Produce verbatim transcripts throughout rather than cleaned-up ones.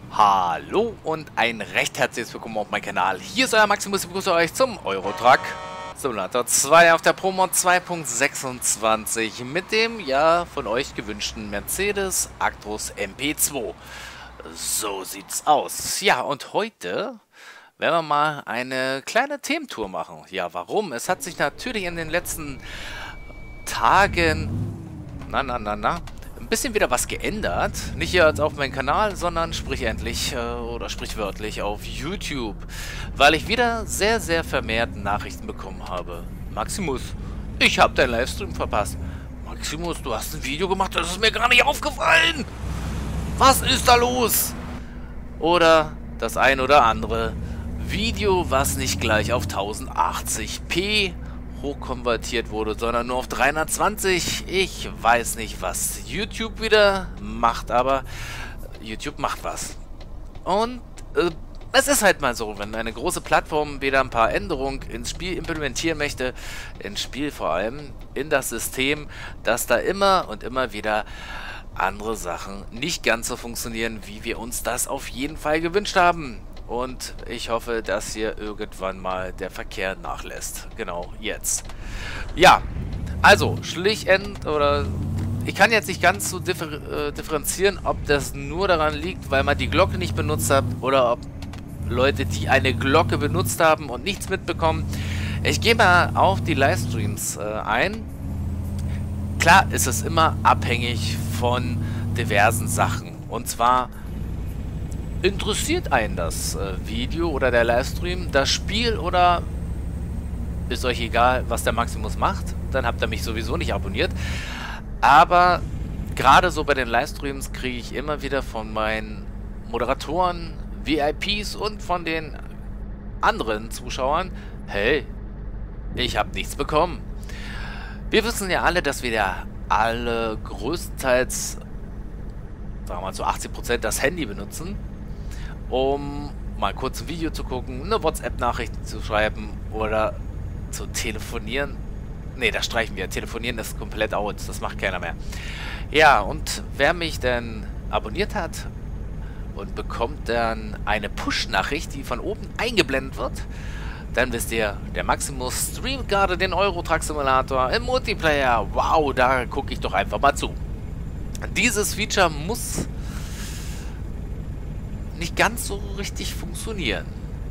Hallo und ein recht herzliches Willkommen auf meinem Kanal. Hier ist euer Maximus, ich begrüße euch zum Eurotruck Simulator zwei auf der ProMod zwei Punkt sechsundzwanzig mit dem ja von euch gewünschten Mercedes Actros M P zwei. So sieht's aus. Ja, und heute werden wir mal eine kleine Thementour machen. Ja, warum? Es hat sich natürlich in den letzten Tagen, na, na, na, na, ein bisschen wieder was geändert. Nicht hier als auf meinem Kanal, sondern sprich endlich äh, oder sprichwörtlich auf YouTube. Weil ich wieder sehr, sehr vermehrt Nachrichten bekommen habe. Maximus, ich habe deinen Livestream verpasst. Maximus, du hast ein Video gemacht, das ist mir gar nicht aufgefallen. Was ist da los? Oder das ein oder andere Video, was nicht gleich auf tausendachtzig p hochkonvertiert wurde, sondern nur auf dreihundertzwanzig. Ich weiß nicht, was YouTube wieder macht, aber YouTube macht was. Und äh, es ist halt mal so, wenn eine große Plattform wieder ein paar Änderungen ins Spiel implementieren möchte, ins Spiel vor allem, in das System, dass da immer und immer wieder andere Sachen nicht ganz so funktionieren, wie wir uns das auf jeden Fall gewünscht haben. Und ich hoffe, dass hier irgendwann mal der Verkehr nachlässt. Genau, jetzt. Ja, also, schlichtend, oder ich kann jetzt nicht ganz so differ äh, differenzieren, ob das nur daran liegt, weil man die Glocke nicht benutzt hat, oder ob Leute, die eine Glocke benutzt haben und nichts mitbekommen. Ich gehe mal auf die Livestreams äh, ein. Klar ist es immer abhängig von diversen Sachen. Und zwar interessiert einen das äh, Video oder der Livestream, das Spiel, oder ist euch egal, was der Maximus macht? Dann habt ihr mich sowieso nicht abonniert. Aber gerade so bei den Livestreams kriege ich immer wieder von meinen Moderatoren, V I Ps und von den anderen Zuschauern: hey, ich habe nichts bekommen. Wir wissen ja alle, dass wir ja alle größtenteils, sagen wir mal zu achtzig Prozent, das Handy benutzen, um mal kurz ein Video zu gucken, eine WhatsApp-Nachricht zu schreiben oder zu telefonieren. Ne, das streichen wir. Telefonieren ist komplett out. Das macht keiner mehr. Ja, und wer mich denn abonniert hat und bekommt dann eine Push-Nachricht, die von oben eingeblendet wird, dann wisst ihr, der Maximus streamt gerade den Eurotruck Simulator im Multiplayer. Wow, da gucke ich doch einfach mal zu. Dieses Feature muss nicht ganz so richtig funktionieren.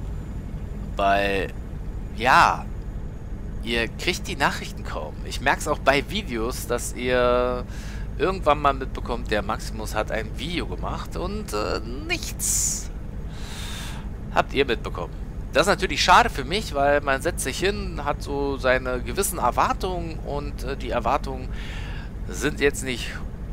Weil, ja, ihr kriegt die Nachrichten kaum. Ich merke es auch bei Videos, dass ihr irgendwann mal mitbekommt, der Maximus hat ein Video gemacht und äh, nichts habt ihr mitbekommen. Das ist natürlich schade für mich, weil man setzt sich hin, hat so seine gewissen Erwartungen und äh, die Erwartungen sind jetzt nicht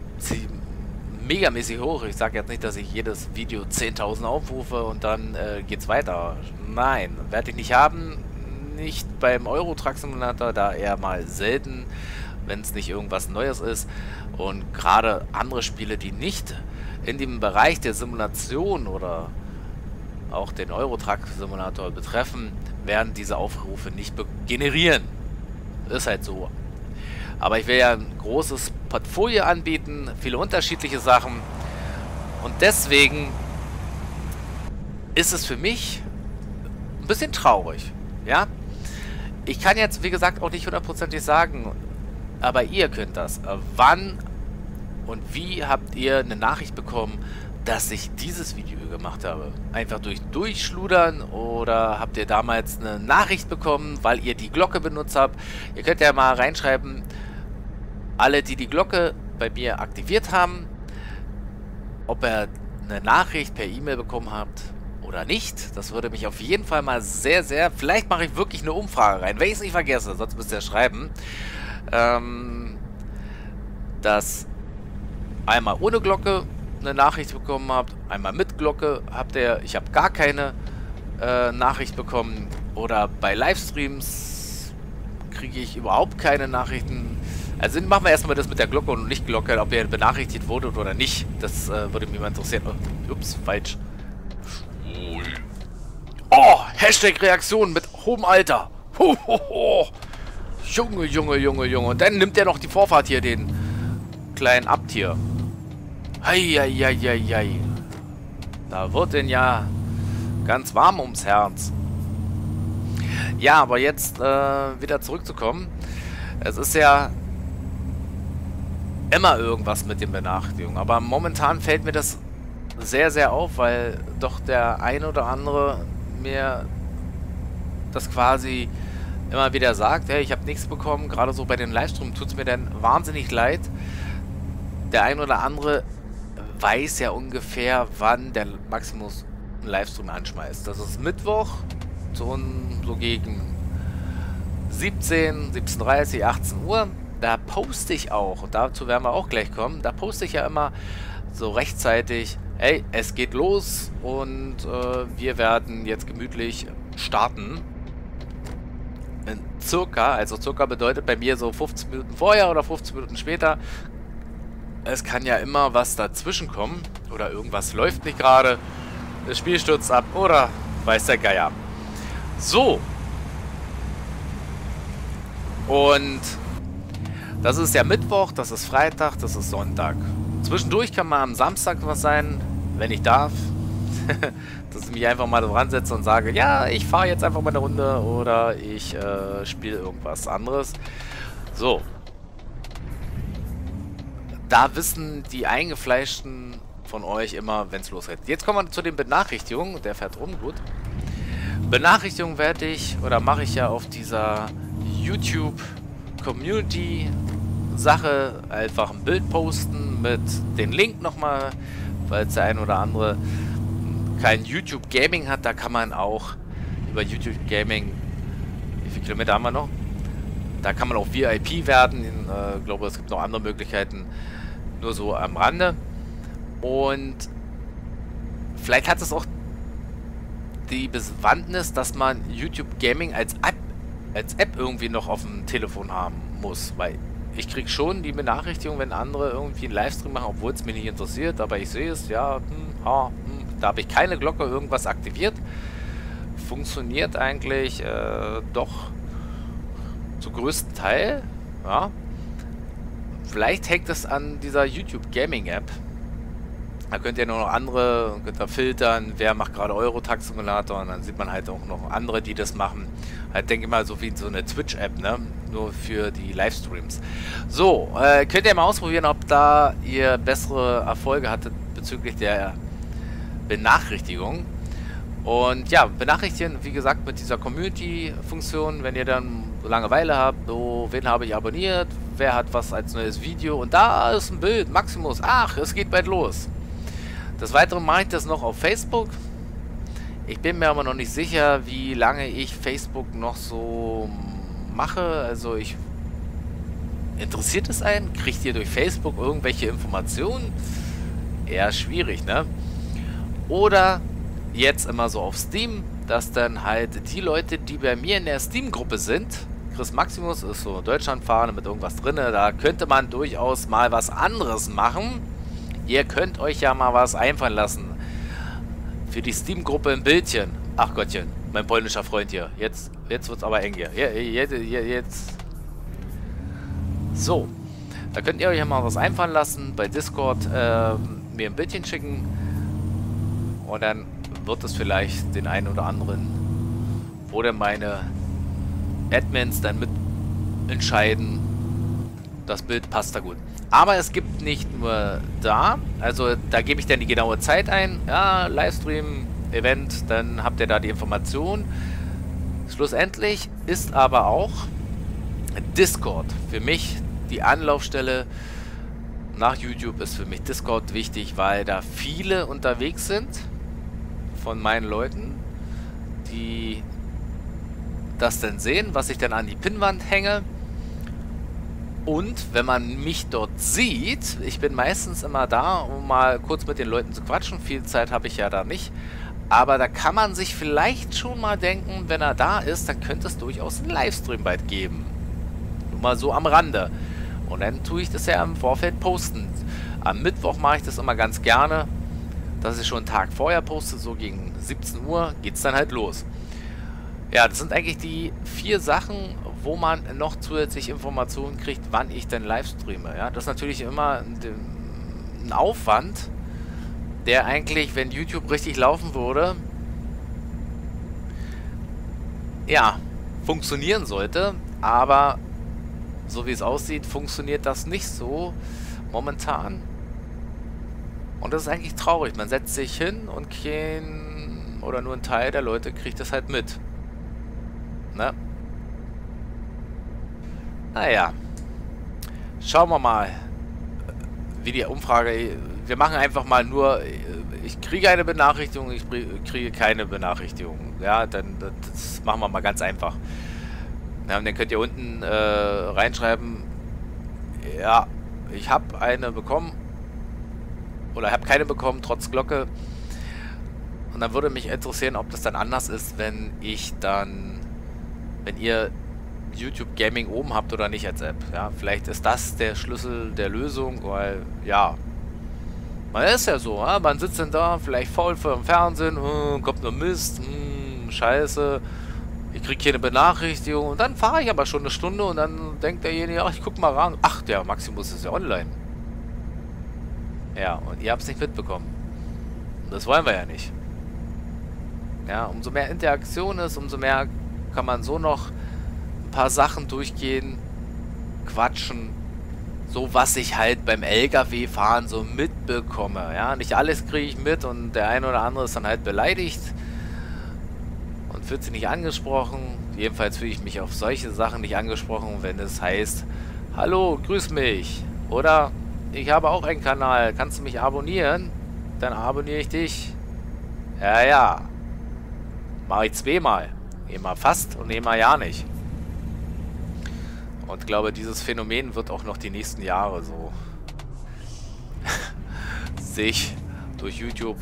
megamäßig hoch. Ich sage jetzt nicht, dass ich jedes Video zehntausend aufrufe und dann äh, geht's weiter. Nein, werde ich nicht haben. Nicht beim Eurotruck Simulator, da eher mal selten, wenn es nicht irgendwas Neues ist. Und gerade andere Spiele, die nicht in dem Bereich der Simulation oder auch den Eurotruck Simulator betreffen, werden diese Aufrufe nicht generieren. Ist halt so. Aber ich will ja ein großes Portfolio anbieten, viele unterschiedliche Sachen. Und deswegen ist es für mich ein bisschen traurig. Ja? Ich kann jetzt, wie gesagt, auch nicht hundertprozentig sagen, aber ihr könnt das. Wann und wie habt ihr eine Nachricht bekommen, dass ich dieses Video gemacht habe? Einfach durch Durchschludern, oder habt ihr damals eine Nachricht bekommen, weil ihr die Glocke benutzt habt? Ihr könnt ja mal reinschreiben, alle, die die Glocke bei mir aktiviert haben, ob ihr eine Nachricht per E-Mail bekommen habt oder nicht. Das würde mich auf jeden Fall mal sehr, sehr... Vielleicht mache ich wirklich eine Umfrage rein, wenn ich es nicht vergesse, sonst müsst ihr schreiben. Ähm, dass einmal ohne Glocke eine Nachricht bekommen habt, einmal mit Glocke habt ihr, ich habe gar keine äh, Nachricht bekommen, oder bei Livestreams kriege ich überhaupt keine Nachrichten. Also machen wir erstmal das mit der Glocke und nicht Glocke, ob ihr benachrichtigt wurdet oder nicht. Das äh, würde mich mal interessieren. Oh, ups, falsch. Oh, Hashtag Reaktion mit hohem Alter. Ho, ho, ho. Junge, Junge, Junge, Junge. Und dann nimmt er noch die Vorfahrt hier, den kleinen Abt hier. Heieieiei. Da wird denn ja ganz warm ums Herz. Ja, aber jetzt äh, wieder zurückzukommen. Es ist ja immer irgendwas mit den Benachrichtigungen. Aber momentan fällt mir das sehr, sehr auf, weil doch der ein oder andere mir das quasi immer wieder sagt, hey, ich habe nichts bekommen. Gerade so bei den Livestream tut es mir dann wahnsinnig leid. Der ein oder andere weiß ja ungefähr, wann der Maximus einen Livestream anschmeißt. Das ist Mittwoch, so, so gegen siebzehn, siebzehn Uhr dreißig, achtzehn Uhr. Da poste ich auch, und dazu werden wir auch gleich kommen, da poste ich ja immer so rechtzeitig, hey, es geht los und äh, wir werden jetzt gemütlich starten. In circa, also circa bedeutet bei mir so fünfzehn Minuten vorher oder fünfzehn Minuten später. Es kann ja immer was dazwischen kommen oder irgendwas läuft nicht gerade, das Spiel stürzt ab oder weiß der Geier. So. Und das ist ja Mittwoch, das ist Freitag, das ist Sonntag. Zwischendurch kann mal am Samstag was sein, wenn ich darf. Dass ich mich einfach mal dran setze und sage, ja, ich fahre jetzt einfach mal eine Runde oder ich äh, spiele irgendwas anderes. So. Da wissen die Eingefleischten von euch immer, wenn es losgeht. Jetzt kommen wir zu den Benachrichtigungen. Der fährt rum, gut. Benachrichtigungen werde ich oder mache ich ja auf dieser YouTube Community Sache einfach ein Bild posten mit den Link nochmal, weil der ein oder andere kein YouTube Gaming hat, da kann man auch über YouTube Gaming, wie viele Kilometer haben wir noch? Da kann man auch V I P werden, ich äh, glaube es gibt noch andere Möglichkeiten, nur so am Rande. Und vielleicht hat es auch die Bewandtnis, dass man YouTube Gaming als App, als App irgendwie noch auf dem Telefon haben muss, weil ich kriege schon die Benachrichtigung, wenn andere irgendwie einen Livestream machen, obwohl es mich nicht interessiert, aber ich sehe es, ja, hm, ha, hm, da habe ich keine Glocke irgendwas aktiviert. Funktioniert eigentlich äh, doch zu größten Teil, ja. Vielleicht hängt es an dieser YouTube Gaming App. Da könnt ihr nur noch andere, könnt ihr filtern, wer macht gerade Eurotrack Simulator und dann sieht man halt auch noch andere, die das machen. Halt denke ich mal so wie so eine Twitch-App, ne? Nur für die Livestreams. So, äh, könnt ihr mal ausprobieren, ob da ihr bessere Erfolge hattet bezüglich der Benachrichtigung. Und ja, benachrichtigen, wie gesagt, mit dieser Community-Funktion, wenn ihr dann Langeweile habt, so, wen habe ich abonniert, wer hat was als neues Video und da ist ein Bild, Maximus, ach, es geht bald los. Des Weiteren mache ich das noch auf Facebook. Ich bin mir aber noch nicht sicher, wie lange ich Facebook noch so mache. Also ich... Interessiert es einen? Kriegt ihr durch Facebook irgendwelche Informationen? Eher schwierig, ne? Oder jetzt immer so auf Steam, dass dann halt die Leute, die bei mir in der Steam-Gruppe sind, Chris Maximus ist so Deutschlandfahne mit irgendwas drin, da könnte man durchaus mal was anderes machen. Ihr könnt euch ja mal was einfallen lassen. Für die Steam-Gruppe im Bildchen. Ach Gottchen, mein polnischer Freund hier. Jetzt, jetzt wird es aber eng hier. Jetzt, jetzt. So. Da könnt ihr euch ja mal was einfallen lassen. Bei Discord äh, mir ein Bildchen schicken. Und dann wird es vielleicht den einen oder anderen, wo denn meine Admins dann mit entscheiden, das Bild passt da gut. Aber es gibt nicht nur da, also da gebe ich dann die genaue Zeit ein, ja, Livestream, Event, dann habt ihr da die Information. Schlussendlich ist aber auch Discord für mich die Anlaufstelle nach YouTube, ist für mich Discord wichtig, weil da viele unterwegs sind von meinen Leuten, die das dann sehen, was ich dann an die Pinnwand hänge. Und wenn man mich dort sieht, ich bin meistens immer da, um mal kurz mit den Leuten zu quatschen. Viel Zeit habe ich ja da nicht. Aber da kann man sich vielleicht schon mal denken, wenn er da ist, dann könnte es durchaus einen Livestream bald geben. Nur mal so am Rande. Und dann tue ich das ja im Vorfeld posten. Am Mittwoch mache ich das immer ganz gerne, dass ich schon einen Tag vorher poste, so gegen siebzehn Uhr geht es dann halt los. Ja, das sind eigentlich die vier Sachen, wo man noch zusätzlich Informationen kriegt, wann ich denn live streame. Ja, das ist natürlich immer ein, ein Aufwand, der eigentlich, wenn YouTube richtig laufen würde, ja, funktionieren sollte, aber so wie es aussieht, funktioniert das nicht so momentan. Und das ist eigentlich traurig. Man setzt sich hin und kein oder nur ein Teil der Leute kriegt das halt mit. Ne? Naja. Schauen wir mal, wie die Umfrage... Wir machen einfach mal nur... Ich kriege eine Benachrichtigung, ich kriege keine Benachrichtigung. Ja, dann das machen wir mal ganz einfach. Ja, und dann könnt ihr unten äh, reinschreiben, ja, ich habe eine bekommen oder habe keine bekommen, trotz Glocke. Und dann würde mich interessieren, ob das dann anders ist, wenn ich dann, wenn ihr YouTube Gaming oben habt oder nicht als App. Ja, vielleicht ist das der Schlüssel der Lösung, weil, ja, man ist ja so, ja? Man sitzt dann da, vielleicht faul vor dem Fernsehen, uh, kommt nur Mist, uh, scheiße, ich kriege hier eine Benachrichtigung und dann fahre ich aber schon eine Stunde und dann denkt derjenige, ach, ich guck mal ran, ach, der Maximus ist ja online. Ja, und ihr habt es nicht mitbekommen. Und das wollen wir ja nicht. Ja, umso mehr Interaktion ist, umso mehr kann man so noch ein paar Sachen durchgehen, quatschen, so was ich halt beim L K W-Fahren so mitbekomme. Ja, nicht alles kriege ich mit und der eine oder andere ist dann halt beleidigt und fühlt sich nicht angesprochen. Jedenfalls fühle ich mich auf solche Sachen nicht angesprochen, wenn es heißt, hallo, grüß mich. Oder ich habe auch einen Kanal, kannst du mich abonnieren? Dann abonniere ich dich. Ja, ja. Mache ich zweimal. Immer fast und immer ja nicht. Und ich glaube, dieses Phänomen wird auch noch die nächsten Jahre so sich durch YouTube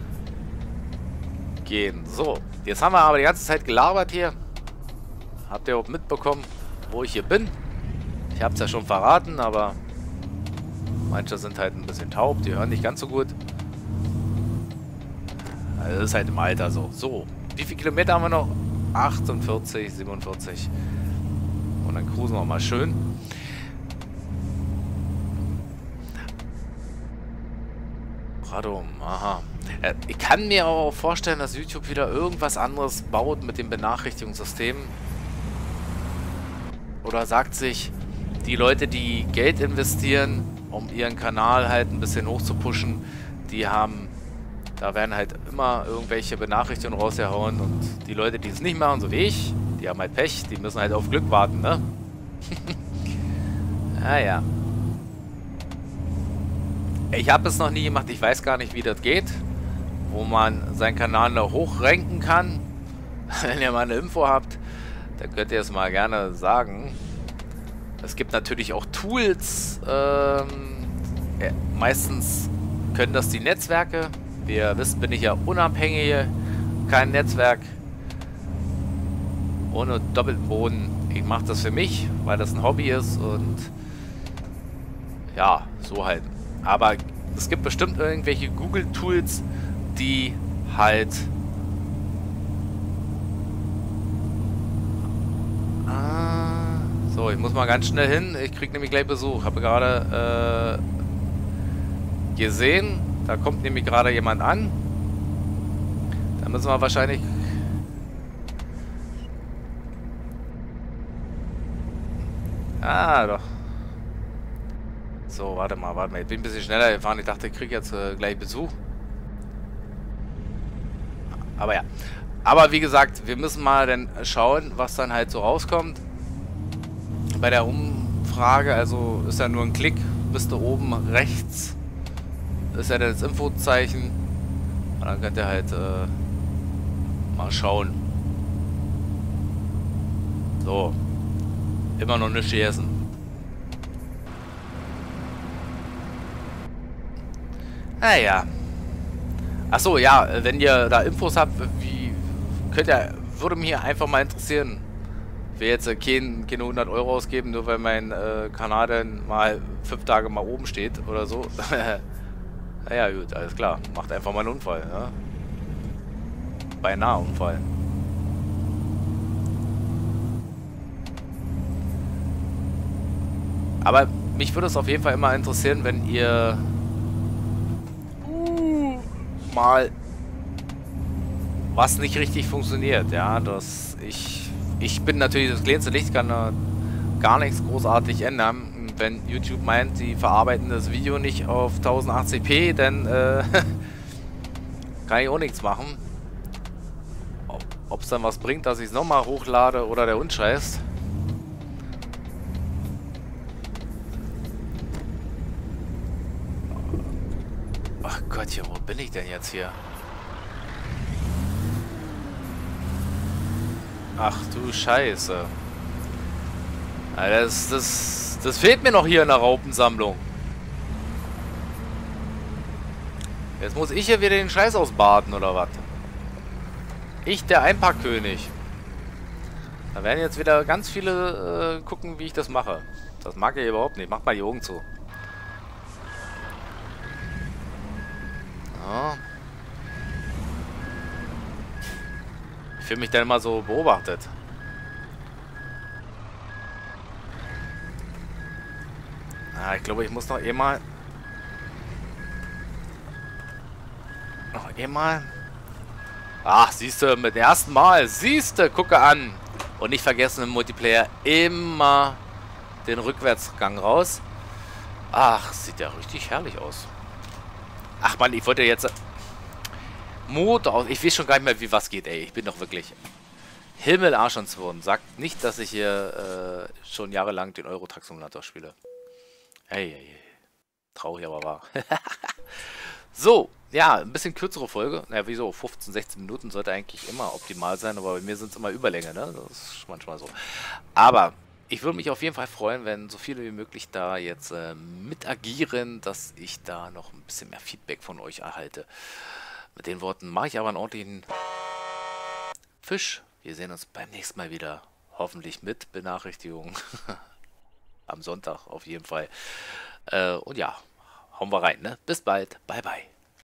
gehen. So, jetzt haben wir aber die ganze Zeit gelabert hier. Habt ihr überhaupt mitbekommen, wo ich hier bin? Ich habe es ja schon verraten, aber manche sind halt ein bisschen taub, die hören nicht ganz so gut. Also das ist halt im Alter so. So, wie viele Kilometer haben wir noch? achtundvierzig, siebenundvierzig. Und dann cruisen wir mal schön. Radom, aha. Ich kann mir auch vorstellen, dass YouTube wieder irgendwas anderes baut mit dem Benachrichtigungssystem. Oder sagt sich, die Leute, die Geld investieren, um ihren Kanal halt ein bisschen hoch zu pushen, die haben, da werden halt immer irgendwelche Benachrichtigungen rausgehauen und die Leute, die es nicht machen, so wie ich, die haben halt Pech, die müssen halt auf Glück warten, ne? Ah ja. Ich habe es noch nie gemacht, ich weiß gar nicht, wie das geht, wo man seinen Kanal noch hochranken kann. Wenn ihr mal eine Info habt, dann könnt ihr es mal gerne sagen. Es gibt natürlich auch Tools, ähm, ja, meistens können das die Netzwerke. Wie ihr wisst, bin ich ja unabhängig, kein Netzwerk, ohne doppelten Boden. Ich mache das für mich, weil das ein Hobby ist und ja, so halt. Aber es gibt bestimmt irgendwelche Google-Tools, die halt ah, so, ich muss mal ganz schnell hin. Ich krieg nämlich gleich Besuch. Habe gerade äh, gesehen, da kommt nämlich gerade jemand an. Da müssen wir wahrscheinlich ah, doch. So, warte mal, warte mal. Ich bin ein bisschen schneller gefahren. Ich dachte, ich kriege jetzt äh, gleich Besuch. Aber ja. Aber wie gesagt, wir müssen mal dann schauen, was dann halt so rauskommt. Bei der Umfrage, also ist ja nur ein Klick, bist du oben rechts. Ist ja das Infozeichen. Und dann könnt ihr halt äh, mal schauen. So. Immer noch nicht essen. Naja. Achso, ja, wenn ihr da Infos habt, wie könnt ihr, würde mich einfach mal interessieren. Ich will jetzt äh, kein, keine hundert Euro ausgeben, nur weil mein äh, Kanal dann mal fünf Tage mal oben steht oder so. Naja, gut, alles klar. Macht einfach mal einen Unfall, ne? Beinahe Unfall. Aber mich würde es auf jeden Fall immer interessieren, wenn ihr mal was nicht richtig funktioniert. Ja, das ich ich bin natürlich das kleinste Licht, kann da gar nichts großartig ändern. Wenn YouTube meint, die verarbeiten das Video nicht auf tausendachtzig p, dann äh, kann ich auch nichts machen. Ob es dann was bringt, dass ich es nochmal hochlade oder der Hund scheißt. Ach Gott, ja, wo bin ich denn jetzt hier? Ach du Scheiße. Ja, das, das, das fehlt mir noch hier in der Raupensammlung. Jetzt muss ich hier wieder den Scheiß ausbaden, oder was? Ich, der Einpackkönig. Da werden jetzt wieder ganz viele äh, gucken, wie ich das mache. Das mag ich überhaupt nicht. Mach mal die Augen zu. Ja. Ich fühle mich dann immer so beobachtet. Ah, ich glaube, ich muss noch eh mal... Noch eh mal... Ach, siehst du, mit dem ersten Mal. Siehst du, gucke an. Und nicht vergessen im Multiplayer immer den Rückwärtsgang raus. Ach, sieht ja richtig herrlich aus. Ach man, ich wollte jetzt... Motor aus. Ich weiß schon gar nicht mehr, wie was geht, ey. Ich bin doch wirklich... Himmel, Arsch und Zwirn. Sagt nicht, dass ich hier äh, schon jahrelang den Euro-Truck-Simulator spiele. Ey, ey, ey. Traurig, aber wahr. So, ja, ein bisschen kürzere Folge. Naja, wieso? fünfzehn, sechzehn Minuten sollte eigentlich immer optimal sein, aber bei mir sind es immer Überlänge, ne? Das ist manchmal so. Aber ich würde mich auf jeden Fall freuen, wenn so viele wie möglich da jetzt äh, mit agieren, dass ich da noch ein bisschen mehr Feedback von euch erhalte. Mit den Worten mache ich aber einen ordentlichen Fisch. Wir sehen uns beim nächsten Mal wieder. Hoffentlich mit Benachrichtigung. Am Sonntag auf jeden Fall. Äh, und ja, hauen wir rein, ne? Bis bald. Bye, bye.